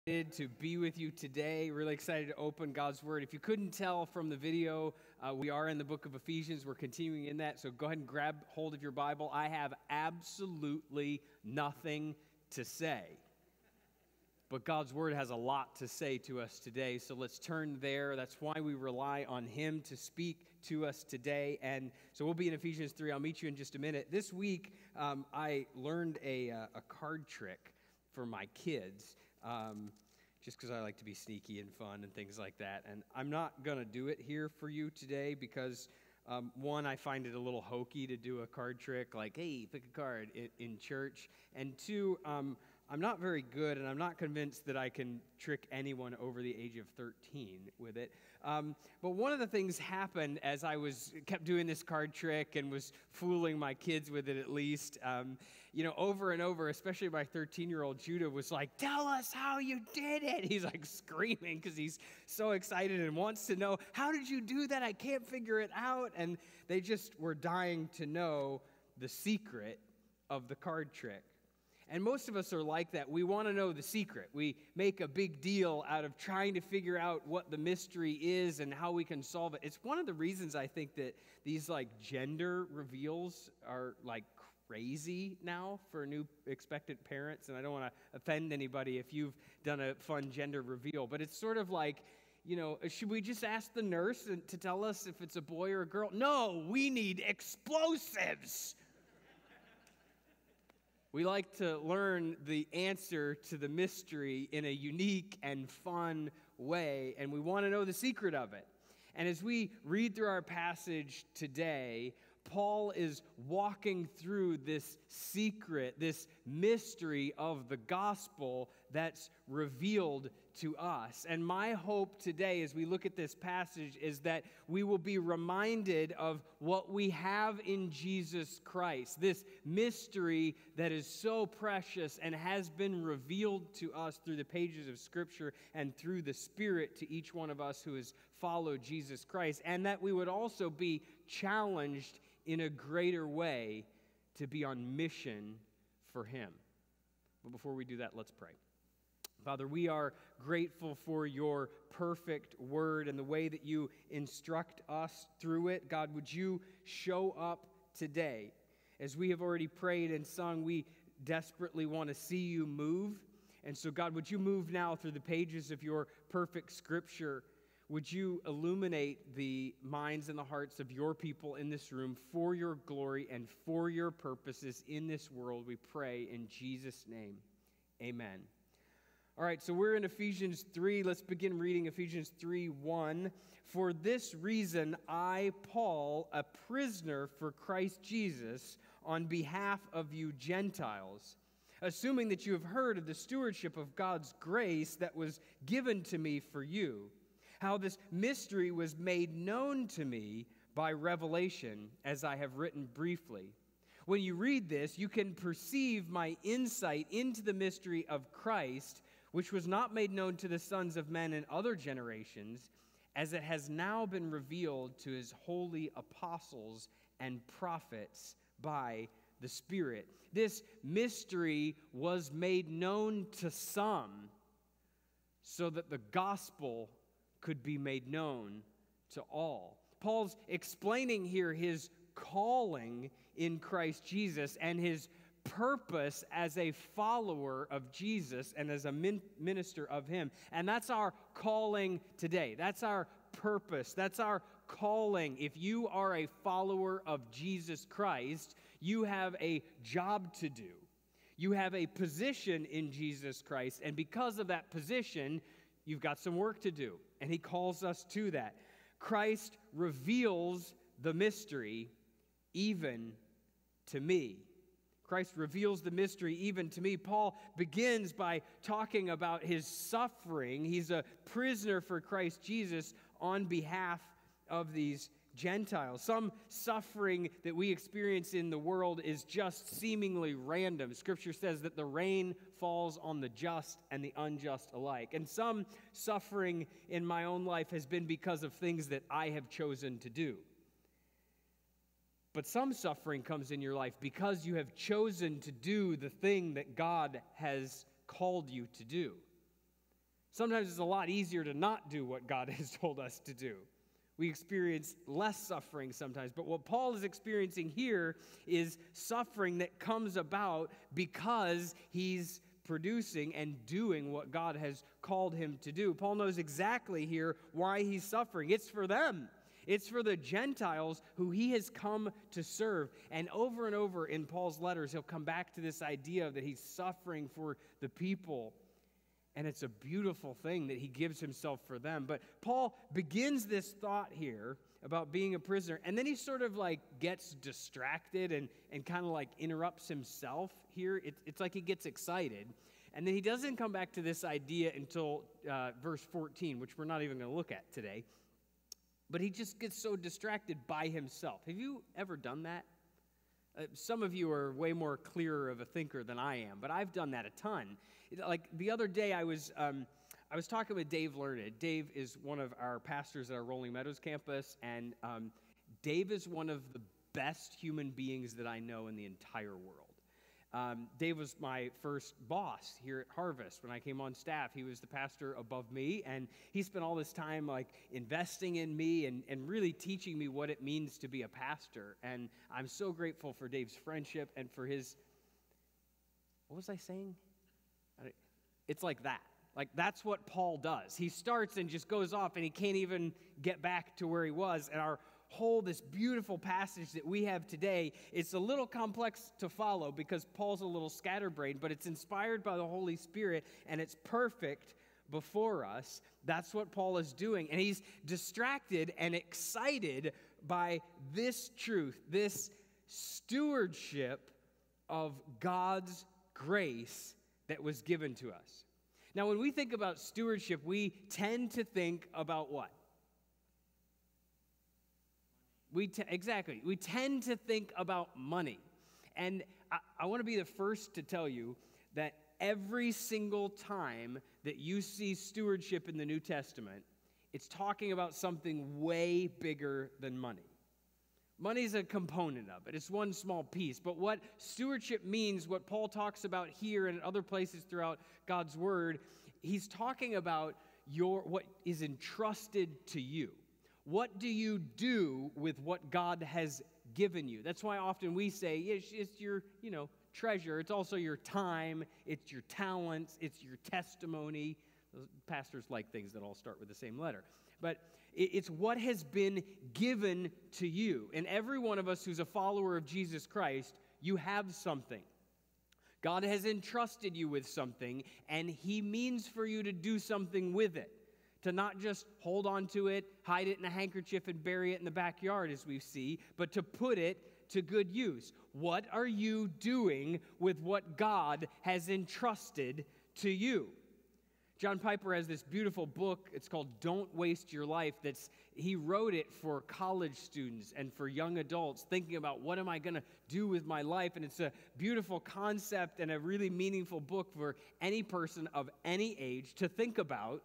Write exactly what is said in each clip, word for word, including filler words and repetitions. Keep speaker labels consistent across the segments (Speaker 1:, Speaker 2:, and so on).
Speaker 1: To be with you today. Really excited to open God's Word. If you couldn't tell from the video, uh, we are in the book of Ephesians. We're continuing in that, so go ahead and grab hold of your Bible. I have absolutely nothing to say, but God's Word has a lot to say to us today, so let's turn there. That's why we rely on Him to speak to us today, and so we'll be in Ephesians three. I'll meet you in just a minute. This week, um, I learned a, uh, a card trick for my kids. Um, just because I like to be sneaky and fun and things like that. And I'm not going to do it here for you today because, um, one, I find it a little hokey to do a card trick like, hey, pick a card in, in church. And two, um, I'm not very good, and I'm not convinced that I can trick anyone over the age of thirteen with it. Um, but one of the things happened as I was kept doing this card trick and was fooling my kids with it at least. Um, you know, over and over, especially my thirteen-year-old Judah was like, tell us how you did it. He's like screaming because he's so excited and wants to know, how did you do that? I can't figure it out. And they just were dying to know the secret of the card trick. And most of us are like that. We want to know the secret. We make a big deal out of trying to figure out what the mystery is and how we can solve it. It's one of the reasons I think that these like gender reveals are like crazy now for new expectant parents. And I don't want to offend anybody if you've done a fun gender reveal, but it's sort of like, you know, should we just ask the nurse to tell us if it's a boy or a girl? No, we need explosives. We like to learn the answer to the mystery in a unique and fun way, and we want to know the secret of it. And as we read through our passage today, Paul is walking through this secret, this mystery of the gospel that's revealed to us. And my hope today as we look at this passage is that we will be reminded of what we have in Jesus Christ, this mystery that is so precious and has been revealed to us through the pages of Scripture and through the Spirit to each one of us who has followed Jesus Christ, and that we would also be challenged in a greater way to be on mission for Him. But before we do that, let's pray. Father, we are grateful for your perfect word and the way that you instruct us through it. God, would you show up today? As we have already prayed and sung, we desperately want to see you move. And so, God, would you move now through the pages of your perfect Scripture? Would you illuminate the minds and the hearts of your people in this room for your glory and for your purposes in this world? We pray in Jesus' name. Amen. All right, so we're in Ephesians three. Let's begin reading Ephesians three one. For this reason, I, Paul, a prisoner for Christ Jesus, on behalf of you Gentiles, assuming that you have heard of the stewardship of God's grace that was given to me for you, how this mystery was made known to me by revelation, as I have written briefly. When you read this, you can perceive my insight into the mystery of Christ, which was not made known to the sons of men in other generations, as it has now been revealed to his holy apostles and prophets by the Spirit. This mystery was made known to some so that the gospel could be made known to all. Paul's explaining here his calling in Christ Jesus and his purpose as a follower of Jesus and as a min- minister of him. And that's our calling today. That's our purpose. That's our calling. If you are a follower of Jesus Christ, you have a job to do. You have a position in Jesus Christ, and because of that position, you've got some work to do. And he calls us to that. Christ reveals the mystery even to me. Christ reveals the mystery even to me. Paul begins by talking about his suffering. He's a prisoner for Christ Jesus on behalf of these Gentiles. Some suffering that we experience in the world is just seemingly random. Scripture says that the rain falls on the just and the unjust alike. And some suffering in my own life has been because of things that I have chosen to do. But some suffering comes in your life because you have chosen to do the thing that God has called you to do. Sometimes it's a lot easier to not do what God has told us to do. We experience less suffering sometimes. But what Paul is experiencing here is suffering that comes about because he's producing and doing what God has called him to do. Paul knows exactly here why he's suffering. It's for them. It's for the Gentiles who he has come to serve. And over and over in Paul's letters, he'll come back to this idea that he's suffering for the people. And it's a beautiful thing that he gives himself for them. But Paul begins this thought here about being a prisoner, and then he sort of like gets distracted and, and kind of like interrupts himself here. It, it's like he gets excited. And then he doesn't come back to this idea until uh, verse fourteen, which we're not even going to look at today. But he just gets so distracted by himself. Have you ever done that? Uh, some of you are way more clearer of a thinker than I am, but I've done that a ton. Like the other day, I was um, I was talking with Dave Learned. Dave is one of our pastors at our Rolling Meadows campus, and um, Dave is one of the best human beings that I know in the entire world. Um, Dave was my first boss here at Harvest. When I came on staff, he was the pastor above me, and he spent all this time like investing in me and, and really teaching me what it means to be a pastor. And I'm so grateful for Dave's friendship and for his, what was I saying? It's like that. Like that's what Paul does. He starts and just goes off, and he can't even get back to where he was. And our whole, this beautiful passage that we have today, it's a little complex to follow because Paul's a little scatterbrained, but it's inspired by the Holy Spirit, and it's perfect before us. That's what Paul is doing. And he's distracted and excited by this truth, this stewardship of God's grace that was given to us. Now, when we think about stewardship, we tend to think about what? We t- exactly. We tend to think about money. And I, I want to be the first to tell you that every single time that you see stewardship in the New Testament, it's talking about something way bigger than money. Money's a component of it. It's one small piece. But what stewardship means, what Paul talks about here and other places throughout God's Word, he's talking about your what is entrusted to you. What do you do with what God has given you? That's why often we say it's, it's your, you know, treasure. It's also your time. It's your talents. It's your testimony. Those pastors like things that all start with the same letter. But it's what has been given to you. And every one of us who's a follower of Jesus Christ, you have something. God has entrusted you with something, and he means for you to do something with it. To not just hold on to it, hide it in a handkerchief, and bury it in the backyard, as we see, but to put it to good use. What are you doing with what God has entrusted to you? John Piper has this beautiful book. It's called Don't Waste Your Life. That's he wrote it for college students and for young adults thinking about what am I going to do with my life. And it's a beautiful concept and a really meaningful book for any person of any age to think about.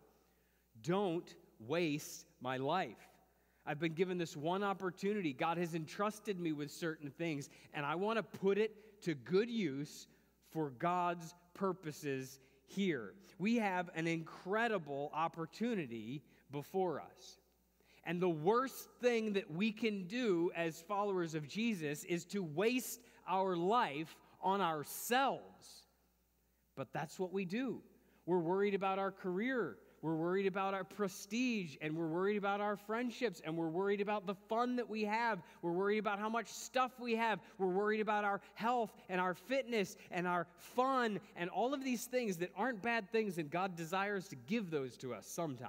Speaker 1: Don't waste my life. I've been given this one opportunity. God has entrusted me with certain things, and I want to put it to good use for God's purposes here. We have an incredible opportunity before us. And the worst thing that we can do as followers of Jesus is to waste our life on ourselves. But that's what we do. We're worried about our career. We're worried about our prestige, and we're worried about our friendships, and we're worried about the fun that we have. We're worried about how much stuff we have. We're worried about our health and our fitness and our fun and all of these things that aren't bad things, and God desires to give those to us sometimes.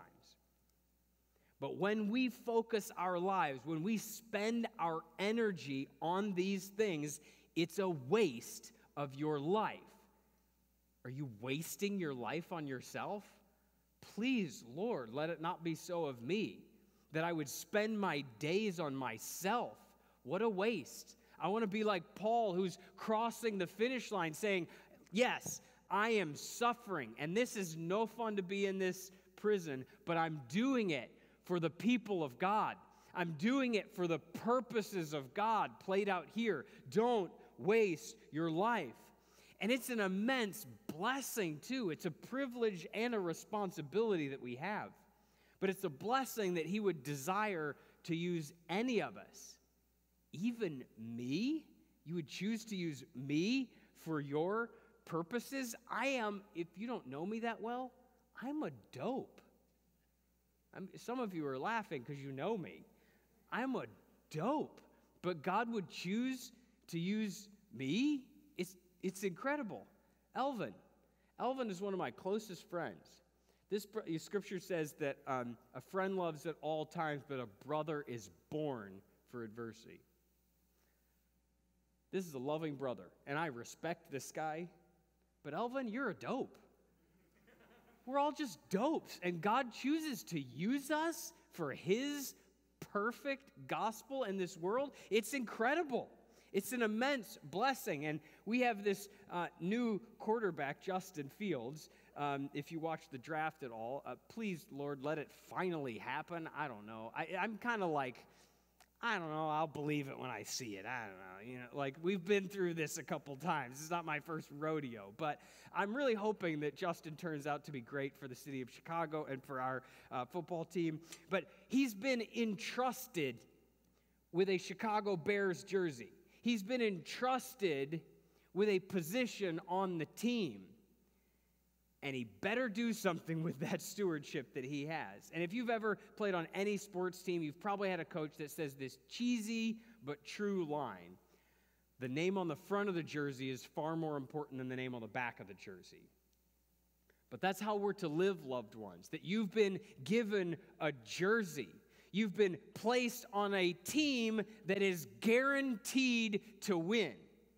Speaker 1: But when we focus our lives, when we spend our energy on these things, it's a waste of your life. Are you wasting your life on yourself? Please, Lord, let it not be so of me, that I would spend my days on myself. What a waste. I want to be like Paul, who's crossing the finish line saying, yes, I am suffering, and this is no fun to be in this prison, but I'm doing it for the people of God. I'm doing it for the purposes of God played out here. Don't waste your life. And it's an immense blessing too. It's a privilege and a responsibility that we have. But it's a blessing that he would desire to use any of us. Even me? You would choose to use me for your purposes? I am, if you don't know me that well, I'm a dope. I'm, some of you are laughing because you know me. I'm a dope. But God would choose to use me? It's, it's incredible. Elvin. Elvin is one of my closest friends. This scripture says that um, a friend loves at all times, but a brother is born for adversity. This is a loving brother, and I respect this guy. But Elvin, you're a dope. We're all just dopes, and God chooses to use us for his perfect gospel in this world. It's incredible. It's an immense blessing, and we have this uh, new quarterback, Justin Fields. Um, if you watch the draft at all, uh, please, Lord, let it finally happen. I don't know. I, I'm kind of like, I don't know. I'll believe it when I see it. I don't know. You know, like we've been through this a couple times. This is not my first rodeo, but I'm really hoping that Justin turns out to be great for the city of Chicago and for our uh, football team. But he's been entrusted with a Chicago Bears jersey. He's been entrusted with a position on the team. And he better do something with that stewardship that he has. And if you've ever played on any sports team, you've probably had a coach that says this cheesy but true line. The name on the front of the jersey is far more important than the name on the back of the jersey. But that's how we're to live, loved ones, that you've been given a jersey. You've been placed on a team that is guaranteed to win.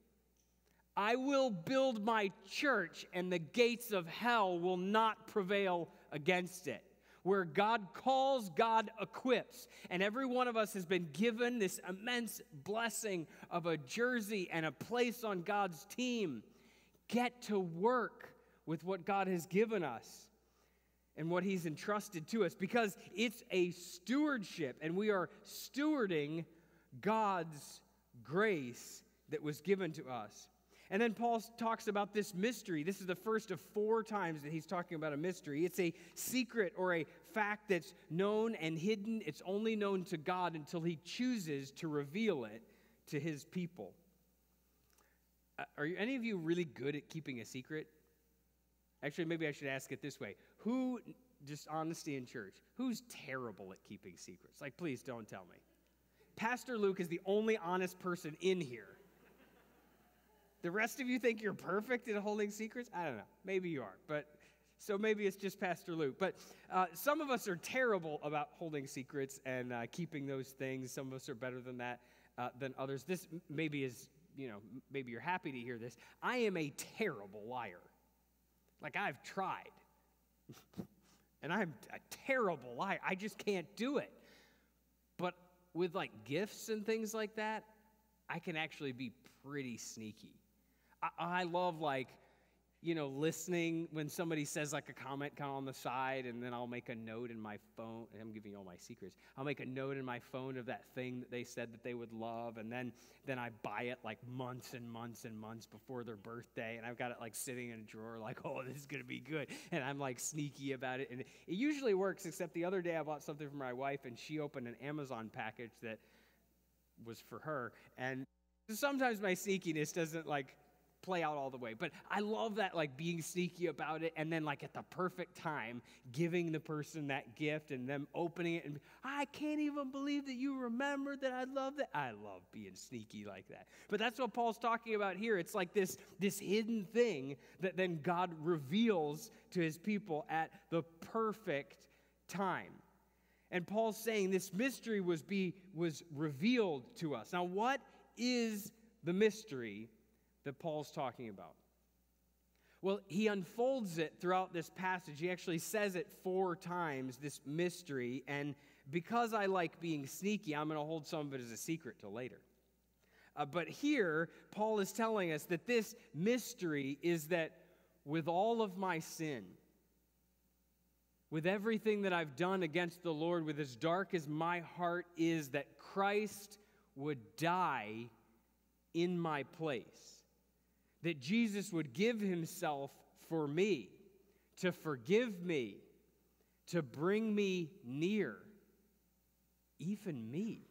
Speaker 1: I will build my church, and the gates of hell will not prevail against it. Where God calls, God equips. And every one of us has been given this immense blessing of a jersey and a place on God's team. Get to work with what God has given us and what he's entrusted to us, because it's a stewardship, and we are stewarding God's grace that was given to us. And then Paul talks about this mystery. This is the first of four times that he's talking about a mystery. It's a secret or a fact that's known and hidden. It's only known to God until he chooses to reveal it to his people. Uh, are you, any of you really good at keeping a secret? Actually, maybe I should ask it this way. Who, just honesty in church, who's terrible at keeping secrets? Like, please don't tell me. Pastor Luke is the only honest person in here. The rest of you think you're perfect at holding secrets? I don't know. Maybe you are. But so maybe it's just Pastor Luke. But uh, some of us are terrible about holding secrets and uh, keeping those things. Some of us are better than that uh, than others. This maybe is, you know, maybe you're happy to hear this. I am a terrible liar. Like, I've tried. And I'm a terrible liar. I just can't do it. But with, like, gifts and things like that, I can actually be pretty sneaky. I, I love, like, you know, listening when somebody says, like, a comment kind of on the side, and then I'll make a note in my phone. I'm giving you all my secrets. I'll make a note in my phone of that thing that they said that they would love, and then, then I buy it, like, months and months and months before their birthday, and I've got it, like, sitting in a drawer, like, oh, this is going to be good, and I'm, like, sneaky about it, and it usually works, except the other day I bought something for my wife, and she opened an Amazon package that was for her, and sometimes my sneakiness doesn't, like, play out all the way. But I love that, like, being sneaky about it, and then, like, at the perfect time, giving the person that gift and them opening it, and I can't even believe that you remembered that I love that. I love being sneaky like that. But that's what Paul's talking about here. It's like this, this hidden thing that then God reveals to his people at the perfect time. And Paul's saying this mystery was be was revealed to us. Now, what is the mystery that Paul's talking about? Well, he unfolds it throughout this passage. He actually says it four times, this mystery, and because I like being sneaky, I'm going to hold some of it as a secret till later. Uh, but here, Paul is telling us that this mystery is that with all of my sin, with everything that I've done against the Lord, with as dark as my heart is, that Christ would die in my place. That Jesus would give himself for me, to forgive me, to bring me near, even me.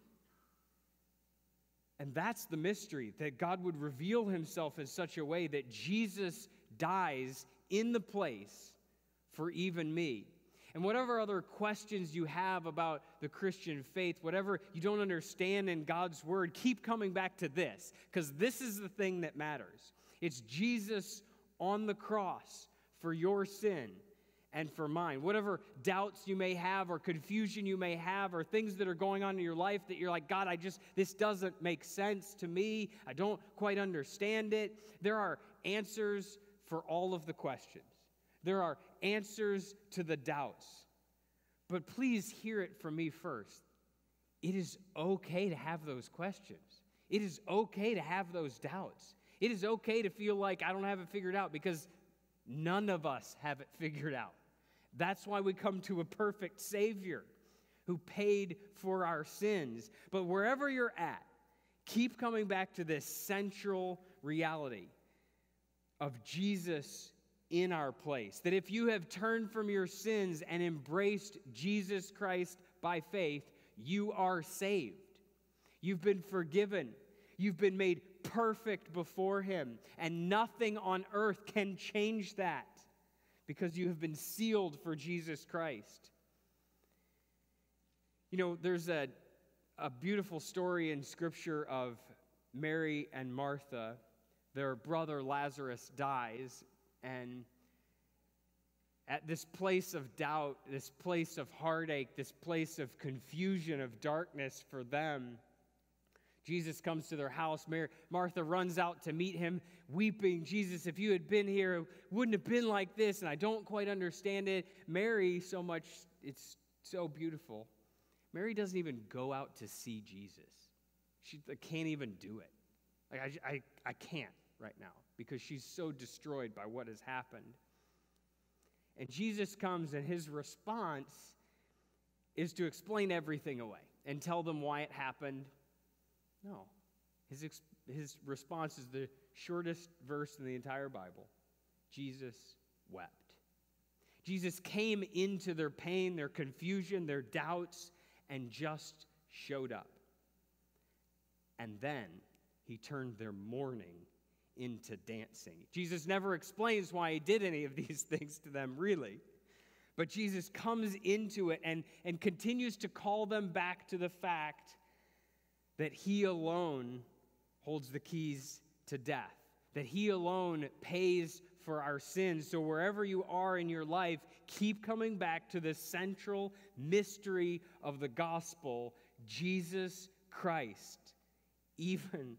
Speaker 1: And that's the mystery, that God would reveal himself in such a way that Jesus dies in the place for even me. And whatever other questions you have about the Christian faith, whatever you don't understand in God's word, keep coming back to this, because this is the thing that matters. It's Jesus on the cross for your sin and for mine. Whatever doubts you may have or confusion you may have or things that are going on in your life that you're like, God, I just, this doesn't make sense to me. I don't quite understand it. There are answers for all of the questions. There are answers to the doubts. But please hear it from me first. It is okay to have those questions. It is okay to have those doubts. It is okay to feel like I don't have it figured out, because none of us have it figured out. That's why we come to a perfect Savior who paid for our sins. But wherever you're at, keep coming back to this central reality of Jesus in our place. That if you have turned from your sins and embraced Jesus Christ by faith, you are saved. You've been forgiven. You've been made perfect before him. And nothing on earth can change that, because you have been sealed for Jesus Christ. You know, there's a, a beautiful story in Scripture of Mary and Martha. Their brother Lazarus dies, and at this place of doubt, this place of heartache, this place of confusion, of darkness for them, Jesus comes to their house. Mary, Martha runs out to meet him, weeping, Jesus, if you had been here, it wouldn't have been like this, and I don't quite understand it. Mary, so much, it's so beautiful. Mary doesn't even go out to see Jesus. She can't even do it. Like I, I, I can't right now, because she's so destroyed by what has happened. And Jesus comes, and his response is to explain everything away and tell them why it happened. No. His, ex- his response is the shortest verse in the entire Bible. Jesus wept. Jesus came into their pain, their confusion, their doubts, and just showed up. And then he turned their mourning into dancing. Jesus never explains why he did any of these things to them, really. But Jesus comes into it and, and continues to call them back to the fact that he alone holds the keys to death, that he alone pays for our sins. So wherever you are in your life, keep coming back to the central mystery of the gospel, Jesus Christ, even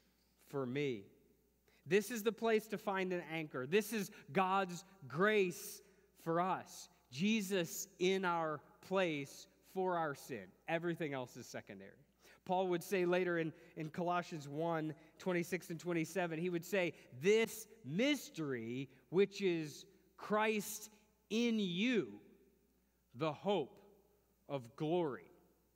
Speaker 1: for me. This is the place to find an anchor. This is God's grace for us. Jesus in our place for our sin. Everything else is secondary. Paul would say later in, in Colossians one, twenty-six and twenty-seven, he would say, this mystery, which is Christ in you, the hope of glory.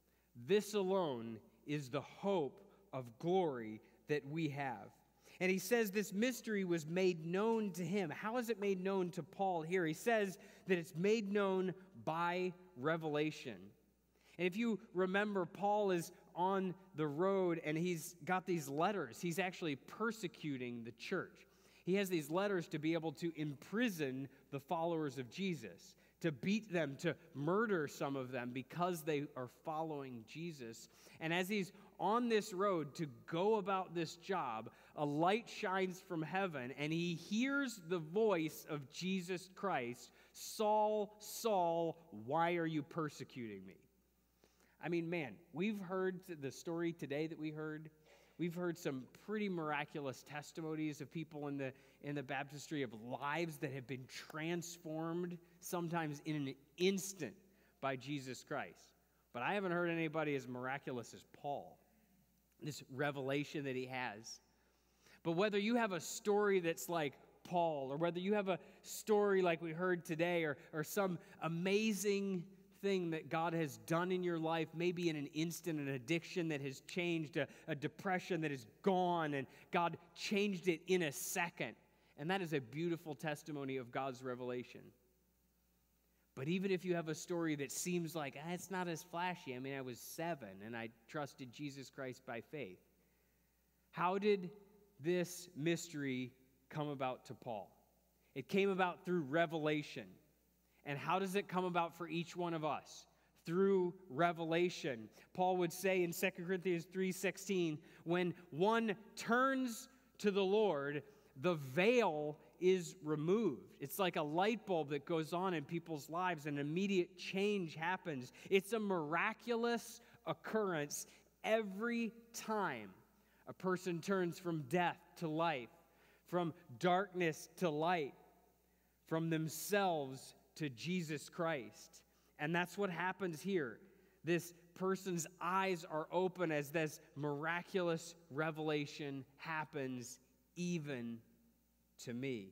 Speaker 1: This alone is the hope of glory that we have. And he says this mystery was made known to him. How is it made known to Paul here? He says that it's made known by revelation. And if you remember, Paul is on the road and he's got these letters. He's actually persecuting the church. He has these letters to be able to imprison the followers of Jesus, to beat them, to murder some of them because they are following Jesus. And as he's on this road to go about this job, a light shines from heaven and he hears the voice of Jesus Christ, Saul, Saul, why are you persecuting me? I mean, man, we've heard the story today that we heard. We've heard some pretty miraculous testimonies of people in the in the baptistry of lives that have been transformed, sometimes in an instant, by Jesus Christ. But I haven't heard anybody as miraculous as Paul, this revelation that he has. But whether you have a story that's like Paul, or whether you have a story like we heard today, or, or some amazing thing that God has done in your life, maybe in an instant, an addiction that has changed, a, a depression that is gone, and God changed it in a second, And that is a beautiful testimony of God's revelation. But even if you have a story that seems like, ah, it's not as flashy. I mean, I was seven and I trusted Jesus Christ by faith. How did this mystery come about to Paul? It came about through revelation. And how does it come about for each one of us? Through revelation. Paul would say in Second Corinthians three sixteen, when one turns to the Lord, the veil is removed. It's like a light bulb that goes on in people's lives, and immediate change happens. It's a miraculous occurrence every time a person turns from death to life, from darkness to light, from themselves to Jesus Christ. And that's what happens here. This person's eyes are open as this miraculous revelation happens even to me.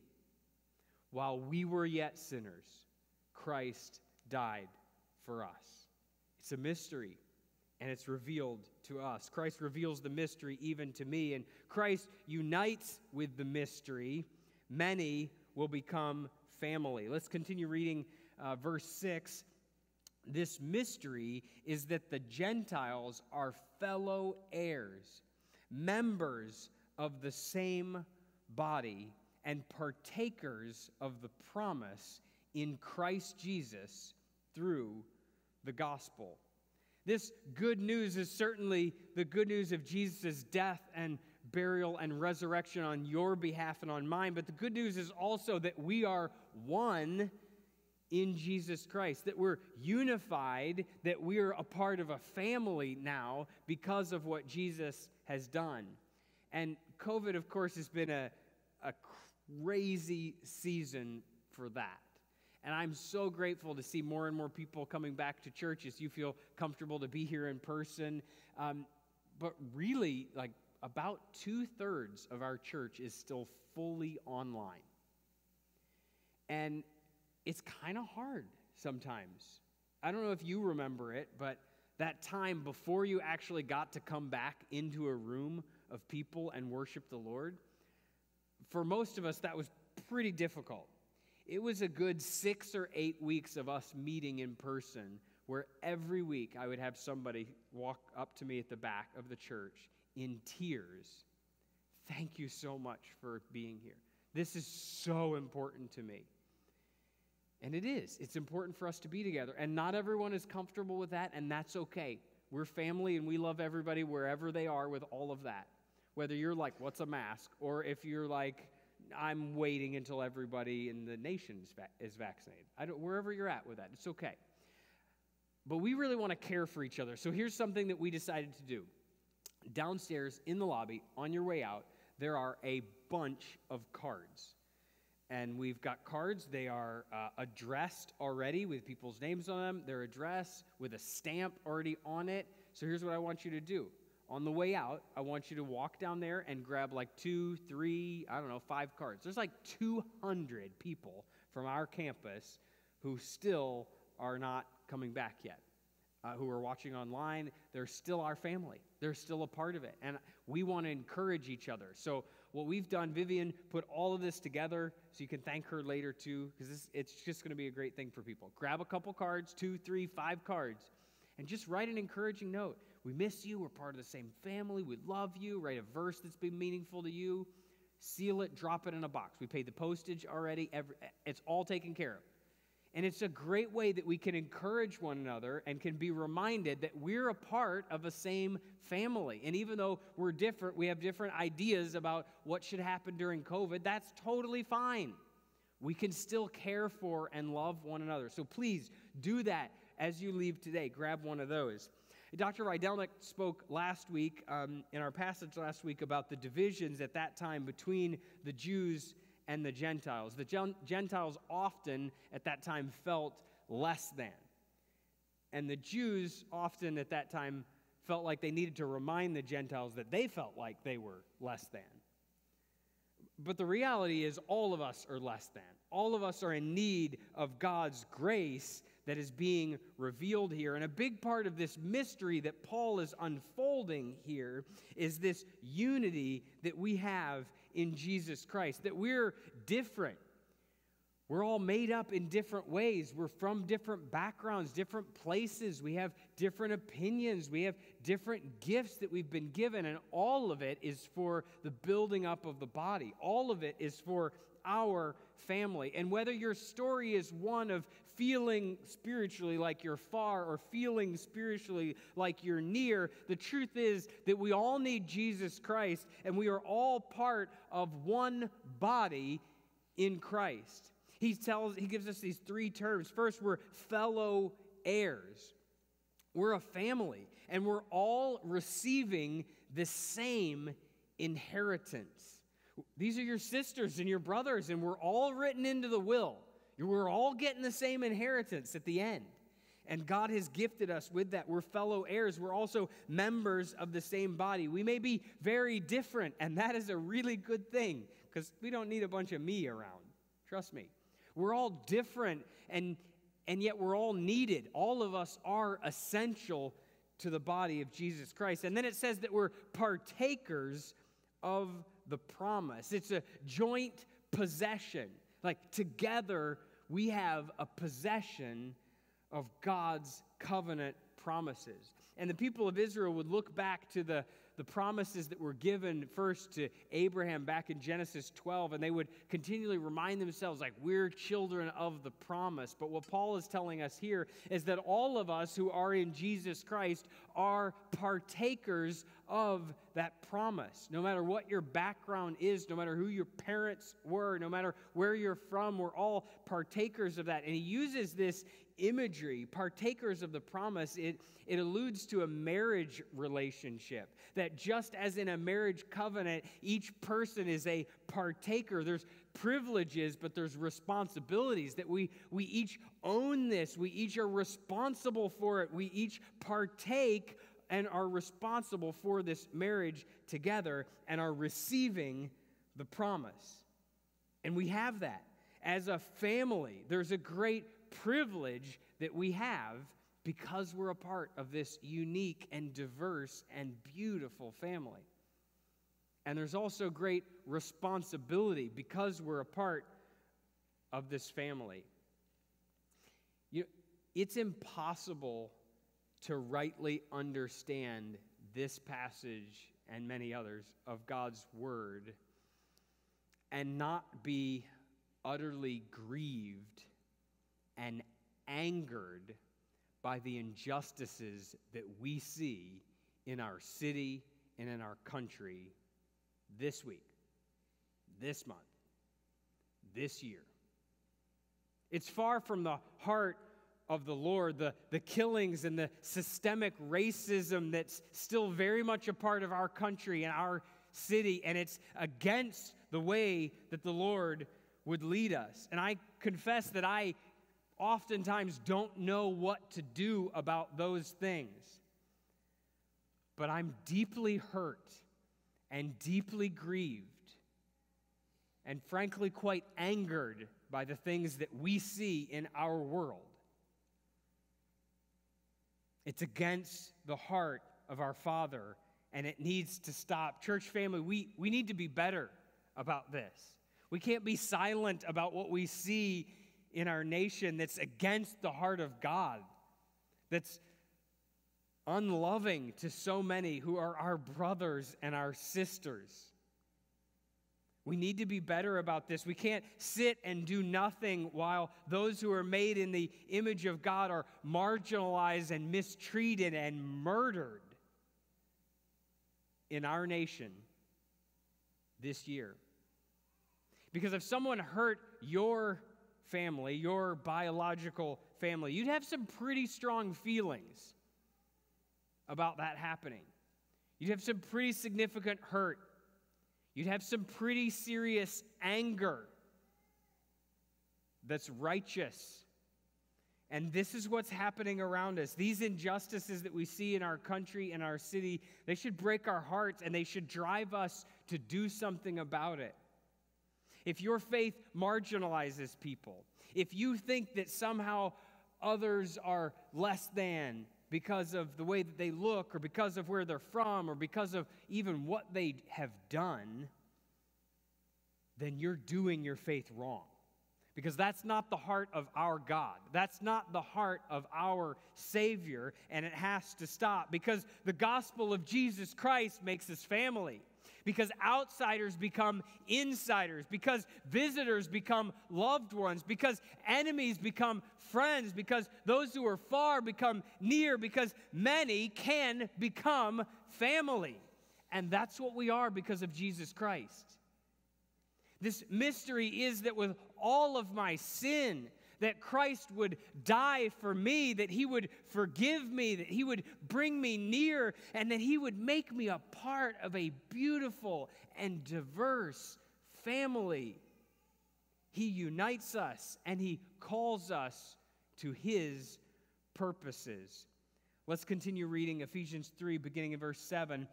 Speaker 1: While we were yet sinners, Christ died for us. It's a mystery, and it's revealed to us. Christ reveals the mystery even to me, and Christ unites with the mystery. Many will become family. Let's continue reading uh, verse six. This mystery is that the Gentiles are fellow heirs, members of the same body, and partakers of the promise in Christ Jesus through the gospel. This good news is certainly the good news of Jesus' death and burial and resurrection on your behalf and on mine, but the good news is also that we are one in Jesus Christ, that we're unified, that we're a part of a family now because of what Jesus has done. And COVID, of course, has been a, a crazy season for that. And I'm so grateful to see more and more people coming back to church as you feel comfortable to be here in person. Um, but really, like about two-thirds of our church is still fully online. And it's kind of hard sometimes. I don't know if you remember it, but that time before you actually got to come back into a room of people and worship the Lord, for most of us, that was pretty difficult. It was a good six or eight weeks of us meeting in person, where every week I would have somebody walk up to me at the back of the church in tears. Thank you so much for being here. This is so important to me. And it is. It's important for us to be together. And not everyone is comfortable with that, and that's okay. We're family, and we love everybody wherever they are with all of that. Whether you're like, what's a mask? Or if you're like, I'm waiting until everybody in the nation is, va- is vaccinated. I don't, wherever you're at with that, it's okay. But we really want to care for each other. So here's something that we decided to do. Downstairs in the lobby, on your way out, there are a bunch of cards. And we've got cards. They are uh, addressed already with people's names on them. They're addressed with a stamp already on it. So here's what I want you to do. On the way out, I want you to walk down there and grab like two, three, I don't know, five cards. There's like two hundred people from our campus who still are not coming back yet, uh, who are watching online. They're still our family. They're still a part of it. And we want to encourage each other. So what we've done, Vivian put all of this together so you can thank her later too, because it's just going to be a great thing for people. Grab a couple cards, two, three, five cards, and just write an encouraging note. We miss you. We're part of the same family. We love you. Write a verse that's been meaningful to you. Seal it, drop it in a box. We paid the postage already. Every, it's all taken care of. And it's a great way that we can encourage one another and can be reminded that we're a part of a same family. And even though we're different, we have different ideas about what should happen during COVID, that's totally fine. We can still care for and love one another. So please do that as you leave today. Grab one of those. Doctor Rydelnik spoke last week, um, in our passage last week, about the divisions at that time between the Jews and the Gentiles. The Gen- Gentiles often at that time felt less than. And the Jews often at that time felt like they needed to remind the Gentiles that they felt like they were less than. But the reality is all of us are less than. All of us are in need of God's grace that is being revealed here. And a big part of this mystery that Paul is unfolding here is this unity that we have in Jesus Christ, that we're different. We're all made up in different ways. We're from different backgrounds, different places. We have different opinions. We have different gifts that we've been given, and all of it is for the building up of the body. All of it is for our family. And whether your story is one of feeling spiritually like you're far or feeling spiritually like you're near, the truth is that we all need Jesus Christ, and we are all part of one body in Christ. He tells, he gives us these three terms. First, we're fellow heirs. We're a family, and we're all receiving the same inheritance. These are your sisters and your brothers, and we're all written into the will. We're all getting the same inheritance at the end. And God has gifted us with that. We're fellow heirs. We're also members of the same body. We may be very different, and that is a really good thing, because we don't need a bunch of me around. Trust me. We're all different, and, and yet we're all needed. All of us are essential to the body of Jesus Christ. And then it says that we're partakers of the promise. It's a joint possession. Like together, we have a possession of God's covenant promises. And the people of Israel would look back to the, the promises that were given first to Abraham back in Genesis twelve, and they would continually remind themselves, like, we're children of the promise. But what Paul is telling us here is that all of us who are in Jesus Christ are partakers of that promise. No matter what your background is, no matter who your parents were, no matter where you're from, we're all partakers of that. And he uses this imagery, partakers of the promise. It, it alludes to a marriage relationship, that just as in a marriage covenant, each person is a partaker. There's privileges, but there's responsibilities, that we, we each own this. We each are responsible for it. We each partake and are responsible for this marriage together and are receiving the promise. And we have that. As a family, there's a great privilege that we have because we're a part of this unique and diverse and beautiful family. And there's also great responsibility because we're a part of this family. You know, it's impossible to rightly understand this passage and many others of God's Word and not be utterly grieved and angered by the injustices that we see in our city and in our country this week, this month, this year. It's far from the heart of the Lord, the, the killings and the systemic racism that's still very much a part of our country and our city, and it's against the way that the Lord would lead us. And I confess that I oftentimes don't know what to do about those things. But I'm deeply hurt and deeply grieved and frankly quite angered by the things that we see in our world. It's against the heart of our Father, and it needs to stop. Church family, we, we need to be better about this. We can't be silent about what we see in our nation that's against the heart of God, that's unloving to so many who are our brothers and our sisters. We need to be better about this. We can't sit and do nothing while those who are made in the image of God are marginalized and mistreated and murdered in our nation this year. Because if someone hurt your family, your biological family, you'd have some pretty strong feelings about that happening. You'd have some pretty significant hurt. You'd have some pretty serious anger that's righteous. And this is what's happening around us. These injustices that we see in our country and our city, they should break our hearts and they should drive us to do something about it. If your faith marginalizes people, if you think that somehow others are less than because of the way that they look or because of where they're from or because of even what they have done, then you're doing your faith wrong. Because that's not the heart of our God. That's not the heart of our Savior, and it has to stop. Because the gospel of Jesus Christ makes us family. Because outsiders become insiders. Because visitors become loved ones. Because enemies become friends. Because those who are far become near. Because many can become family. And that's what we are because of Jesus Christ. This mystery is that with all of my sin, that Christ would die for me, that he would forgive me, that he would bring me near, and that he would make me a part of a beautiful and diverse family. He unites us and he calls us to his purposes. Let's continue reading Ephesians three, beginning in verse seven.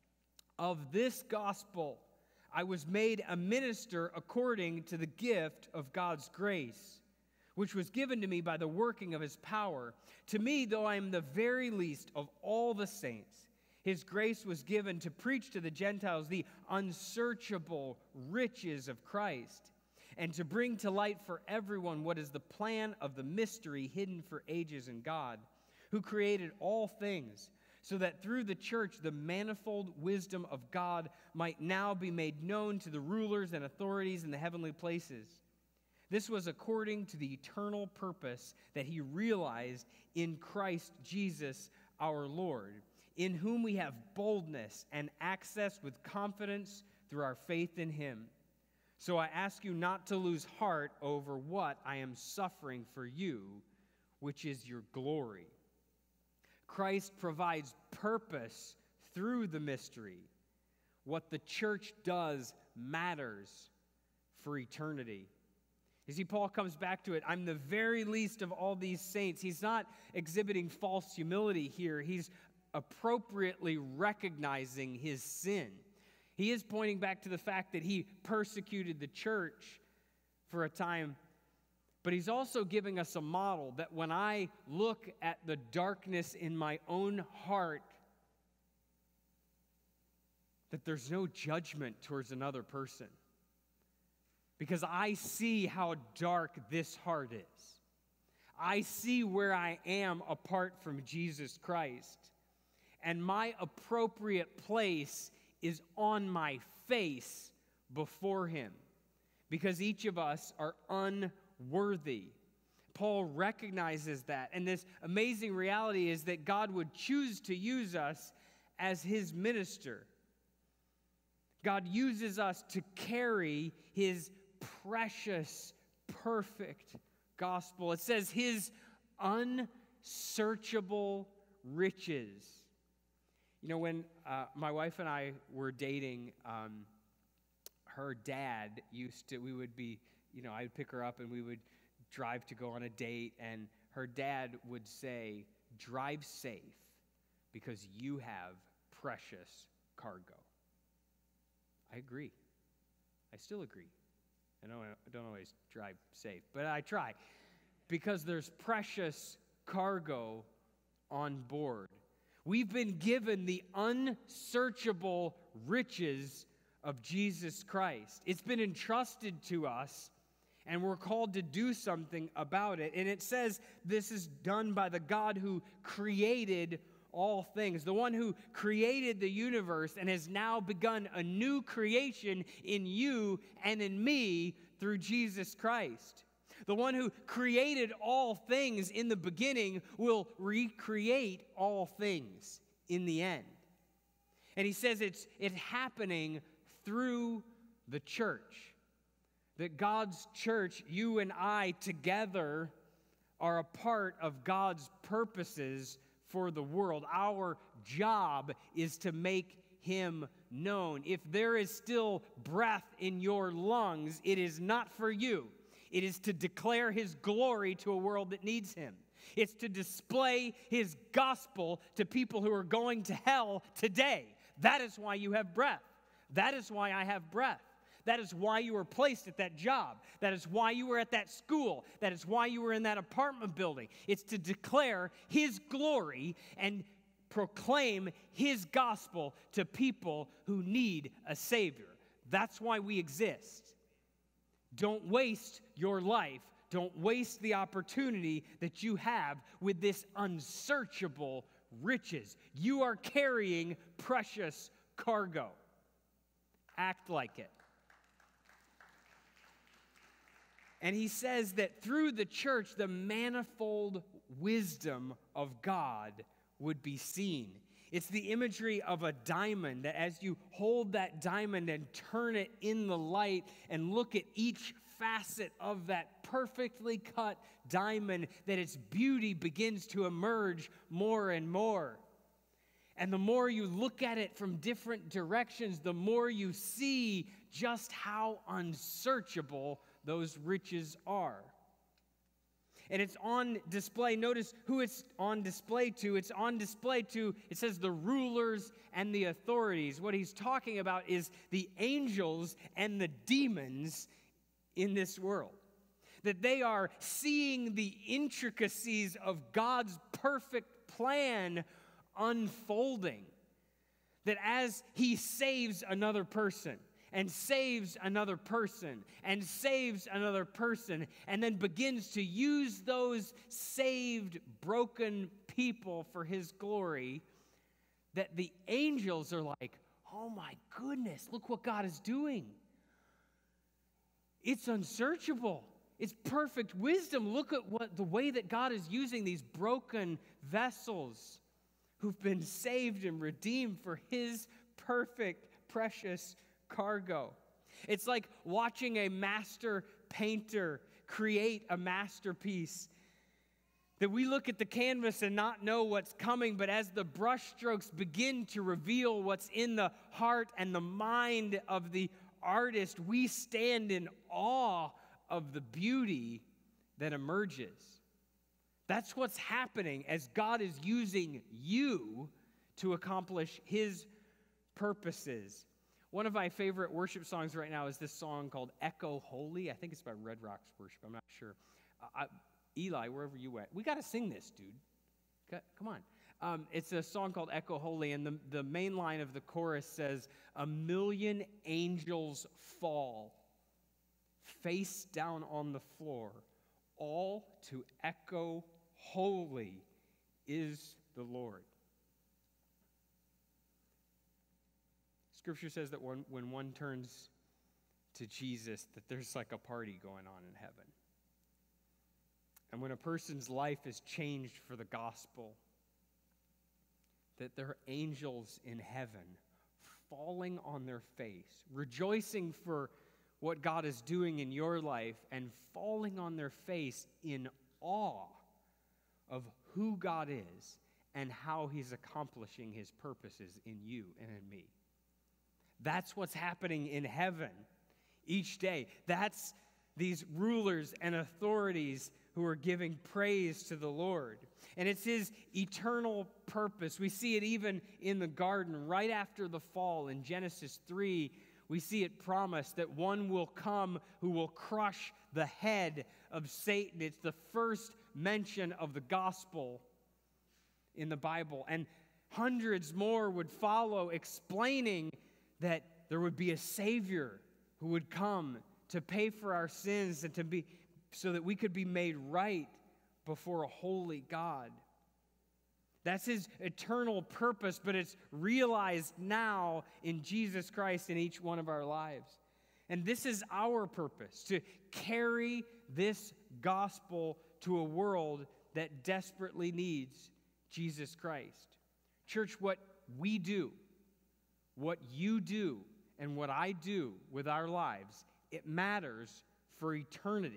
Speaker 1: Of this gospel I was made a minister according to the gift of God's grace, which was given to me by the working of his power. To me, though I am the very least of all the saints, his grace was given to preach to the Gentiles the unsearchable riches of Christ, and to bring to light for everyone what is the plan of the mystery hidden for ages in God, who created all things, so that through the church the manifold wisdom of God might now be made known to the rulers and authorities in the heavenly places. This was according to the eternal purpose that he realized in Christ Jesus our Lord, in whom we have boldness and access with confidence through our faith in him. So I ask you not to lose heart over what I am suffering for you, which is your glory. Christ provides purpose through the mystery. What the church does matters for eternity. You see, Paul comes back to it. I'm the very least of all these saints. He's not exhibiting false humility here. He's appropriately recognizing his sin. He is pointing back to the fact that he persecuted the church for a time. But he's also giving us a model that when I look at the darkness in my own heart, that there's no judgment towards another person. Because I see how dark this heart is. I see where I am apart from Jesus Christ. And my appropriate place is on my face before him. Because each of us are unworthy. Worthy. Paul recognizes that. And this amazing reality is that God would choose to use us as his minister. God uses us to carry his precious, perfect gospel. It says his unsearchable riches. You know, when uh, my wife and I were dating, um, her dad used to, we would be You know, I'd pick her up and we would drive to go on a date, and her dad would say, drive safe because you have precious cargo. I agree. I still agree. I don't, I don't always drive safe, but I try because there's precious cargo on board. We've been given the unsearchable riches of Jesus Christ. It's been entrusted to us, and we're called to do something about it. And it says this is done by the God who created all things, the one who created the universe and has now begun a new creation in you and in me through Jesus Christ. The one who created all things in the beginning will recreate all things in the end. And he says it's, it's happening through the church. That God's church, you and I together, are a part of God's purposes for the world. Our job is to make him known. If there is still breath in your lungs, it is not for you. It is to declare his glory to a world that needs him. It's to display his gospel to people who are going to hell today. That is why you have breath. That is why I have breath. That is why you were placed at that job. That is why you were at that school. That is why you were in that apartment building. It's to declare His glory and proclaim His gospel to people who need a Savior. That's why we exist. Don't waste your life. Don't waste the opportunity that you have with this unsearchable riches. You are carrying precious cargo. Act like it. And he says that through the church, the manifold wisdom of God would be seen. It's the imagery of a diamond, that as you hold that diamond and turn it in the light and look at each facet of that perfectly cut diamond, that its beauty begins to emerge more and more. And the more you look at it from different directions, the more you see just how unsearchable those riches are. And it's on display. Notice who it's on display to. It's on display to, it says, the rulers and the authorities. What he's talking about is the angels and the demons in this world. That they are seeing the intricacies of God's perfect plan unfolding. That as He saves another person, and saves another person, and saves another person, and then begins to use those saved, broken people for His glory, that the angels are like, oh my goodness, look what God is doing. It's unsearchable. It's perfect wisdom. Look at what the way that God is using these broken vessels who've been saved and redeemed for His perfect, precious cargo. It's like watching a master painter create a masterpiece. That we look at the canvas and not know what's coming, but as the brushstrokes begin to reveal what's in the heart and the mind of the artist, we stand in awe of the beauty that emerges. That's what's happening as God is using you to accomplish His purposes. One of my favorite worship songs right now is this song called Echo Holy. I think it's by Red Rocks Worship. I'm not sure. Uh, I, Eli, wherever you at, we got to sing this, dude. Come on. Um, it's a song called Echo Holy, and the, the main line of the chorus says, a million angels fall, face down on the floor, all to echo holy is the Lord. Scripture says that when, when one turns to Jesus, that there's like a party going on in heaven. And when a person's life is changed for the gospel, that there are angels in heaven falling on their face, rejoicing for what God is doing in your life, and falling on their face in awe of who God is and how He's accomplishing His purposes in you and in me. That's what's happening in heaven each day. That's these rulers and authorities who are giving praise to the Lord. And it's His eternal purpose. We see it even in the garden right after the fall. In Genesis three, we see it promised that one will come who will crush the head of Satan. It's the first mention of the gospel in the Bible. And hundreds more would follow, explaining that there would be a Savior who would come to pay for our sins and to be so that we could be made right before a holy God. That's His eternal purpose, but it's realized now in Jesus Christ in each one of our lives. And this is our purpose, to carry this gospel to a world that desperately needs Jesus Christ. Church, what we do, what you do, and what I do with our lives, it matters for eternity.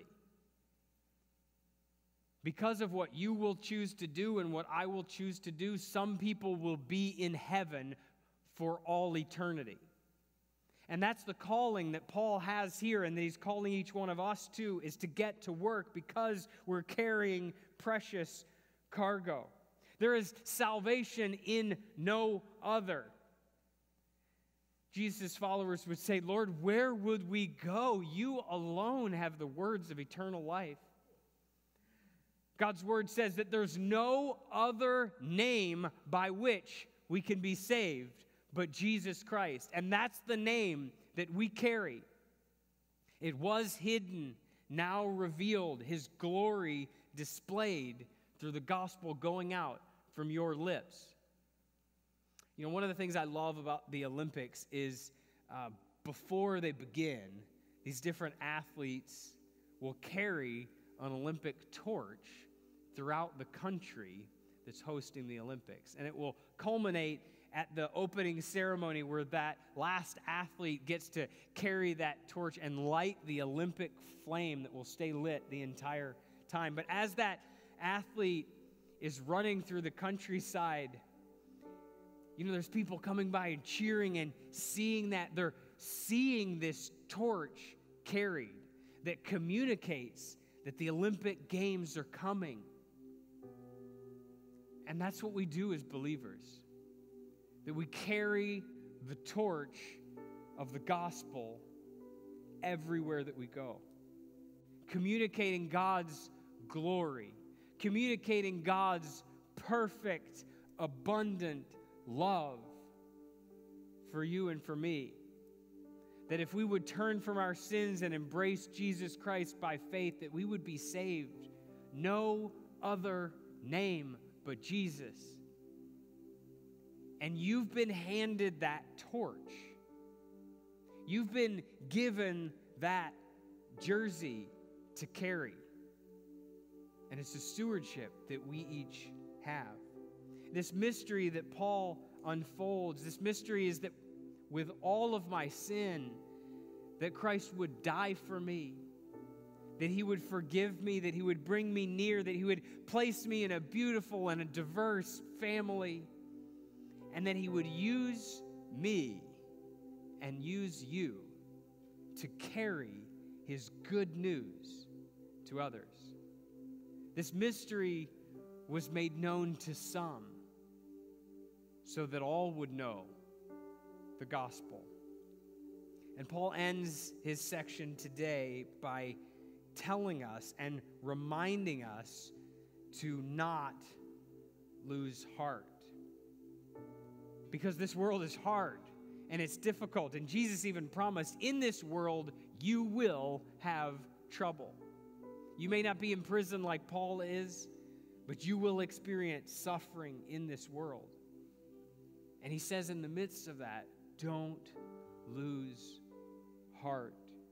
Speaker 1: Because of what you will choose to do and what I will choose to do, some people will be in heaven for all eternity. And that's the calling that Paul has here and that he's calling each one of us to, is to get to work because we're carrying precious cargo. There is salvation in no other. Jesus' followers would say, Lord, where would we go? You alone have the words of eternal life. God's word says that there's no other name by which we can be saved but Jesus Christ. And that's the name that we carry. It was hidden, now revealed, his glory displayed through the gospel going out from your lips. You know, one of the things I love about the Olympics is uh, before they begin, these different athletes will carry an Olympic torch throughout the country that's hosting the Olympics. And it will culminate at the opening ceremony where that last athlete gets to carry that torch and light the Olympic flame that will stay lit the entire time. But as that athlete is running through the countryside, you know, there's people coming by and cheering and seeing that. They're seeing this torch carried that communicates that the Olympic Games are coming. And that's what we do as believers, that we carry the torch of the gospel everywhere that we go, communicating God's glory, communicating God's perfect, abundant love for you and for me. That if we would turn from our sins and embrace Jesus Christ by faith, that we would be saved. No other name but Jesus. And you've been handed that torch. You've been given that jersey to carry. And it's a stewardship that we each have. This mystery that Paul unfolds, this mystery is that with all of my sin, that Christ would die for me, that he would forgive me, that he would bring me near, that he would place me in a beautiful and a diverse family, and that he would use me and use you to carry his good news to others. This mystery was made known to some so that all would know the gospel. And Paul ends his section today by telling us and reminding us to not lose heart. Because this world is hard and it's difficult. And Jesus even promised, in this world you will have trouble. You may not be in prison like Paul is, but you will experience suffering in this world. And he says in the midst of that, don't lose heart.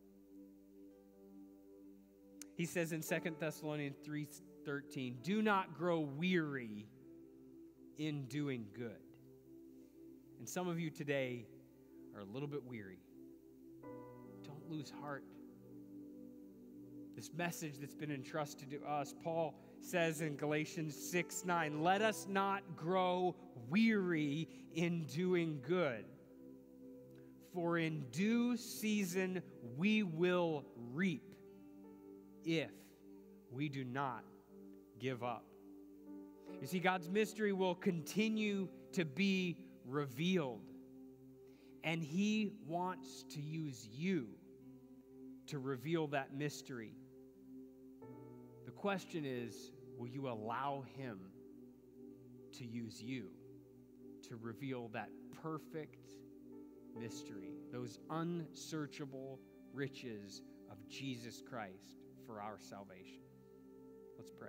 Speaker 1: He says in Second Thessalonians three thirteen, do not grow weary in doing good. And some of you today are a little bit weary. Don't lose heart. This message that's been entrusted to us, Paul says in Galatians six nine, let us not grow weary in doing good, for in due season we will reap if we do not give up. You see, God's mystery will continue to be revealed, and he wants to use you to reveal that mystery. The question is, will you allow him to use you to reveal that perfect mystery, those unsearchable riches of Jesus Christ for our salvation? Let's pray.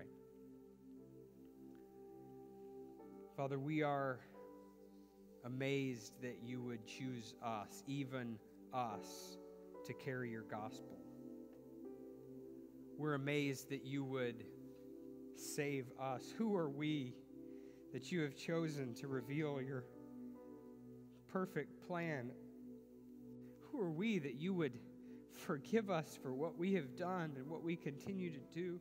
Speaker 1: Father, we are amazed that you would choose us, even us, to carry your gospel. We're amazed that you would save us. Who are we that you have chosen to reveal your perfect plan? Who are we that you would forgive us for what we have done and what we continue to do?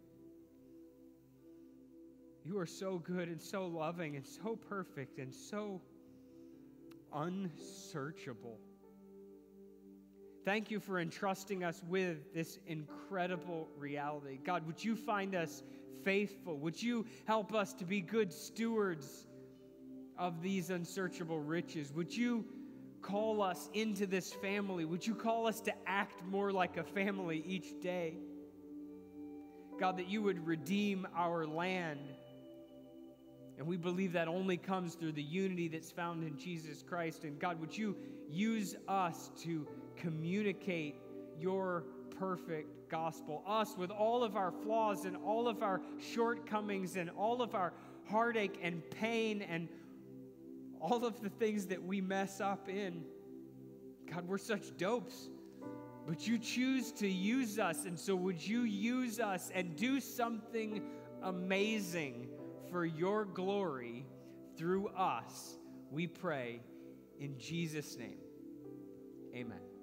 Speaker 1: You are so good and so loving and so perfect and so unsearchable. Thank you for entrusting us with this incredible reality. God, would you find us faithful? Would you help us to be good stewards of these unsearchable riches? Would you call us into this family? Would you call us to act more like a family each day? God, that you would redeem our land. And we believe that only comes through the unity that's found in Jesus Christ. And God, would you use us to communicate your perfect gospel? Us with all of our flaws and all of our shortcomings and all of our heartache and pain and all of the things that we mess up in. God, we're such dopes. But you choose to use us. And so would you use us and do something amazing for your glory through us, we pray in Jesus' name. Amen.